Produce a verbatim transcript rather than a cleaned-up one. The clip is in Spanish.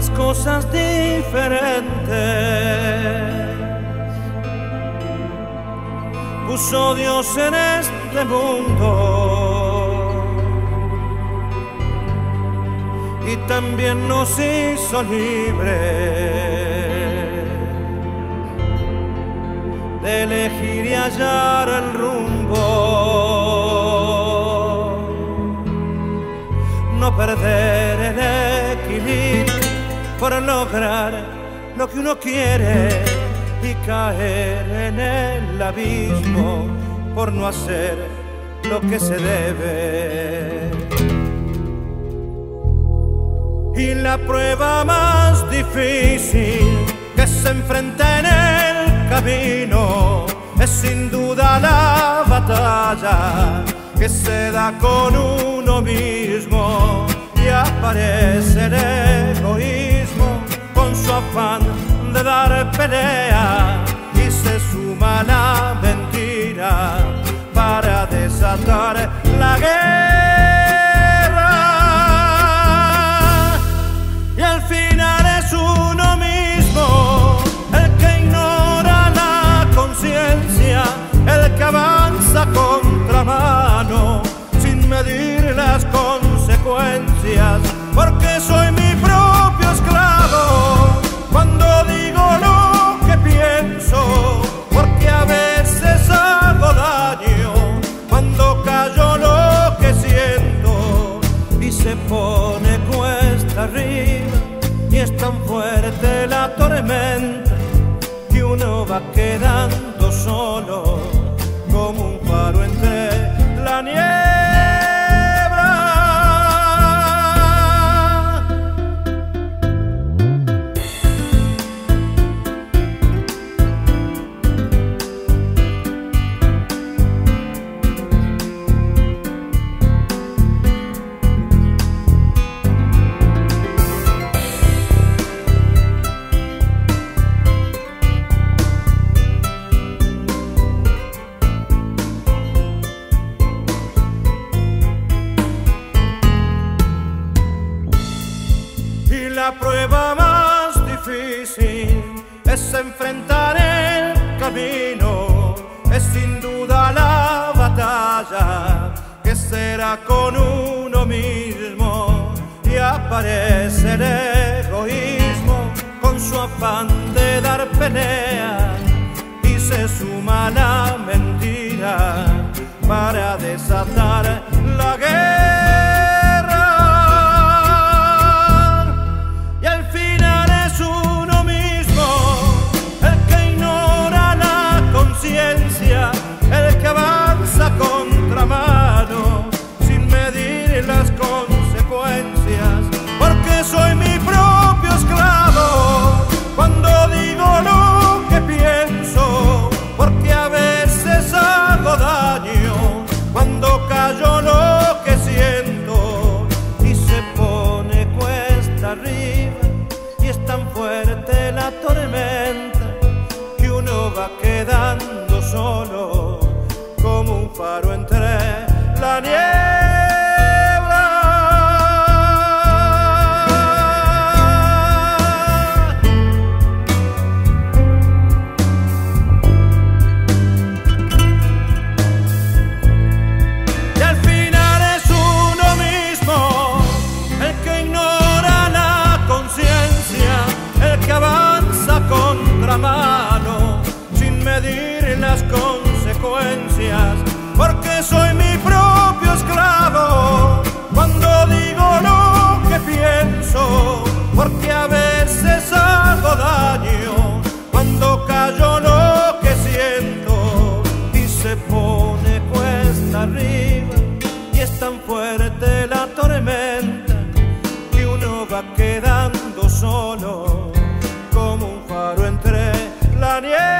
las cosas diferentes. Puso Dios en este mundo y también nos hizo libres de elegir y hallar el rumbo, no perder el equilibrio por lograr lo que uno quiere y caer en el abismo por no hacer lo que se debe. Y la prueba más difícil que se enfrenta en el camino es sin duda la batalla que se da con uno mismo, y aparece el egoísmo con su afán de dar pelea, y se suma la mentira para desatar la guerra, y al final es uno mismo el que ignora la conciencia, el que avanza contramano sin medir las consecuencias, porque soy mi propio esclavo cuando digo lo que pienso, porque a veces hago daño cuando callo lo que siento, y se pone cuesta arriba y es tan fuerte la tormenta que uno va quedando solo como un faro entre la niebla. La prueba más difícil es enfrentar el camino, es sin duda la batalla que será con uno mismo, y aparece el egoísmo con su afán de dar pelea, y se suma la mentira para desatar la guerra. El que avanza contramano sin medir las consecuencias, porque soy mi propio esclavo cuando digo lo que pienso, porque a veces hago daño cuando callo lo que siento, y se pone cuesta arriba y es tan fuerte la tormenta que uno va quedando solo como un faro entre la niebla. Y al final es uno mismo el que ignora la conciencia, el que avanza contramano sin medir las consecuencias, porque soy mi propio esclavo cuando digo lo que pienso, porque a veces hago daño cuando callo lo que siento, y se pone cuesta arriba y es tan fuerte la tormenta que uno va quedando solo como un faro entre la niebla.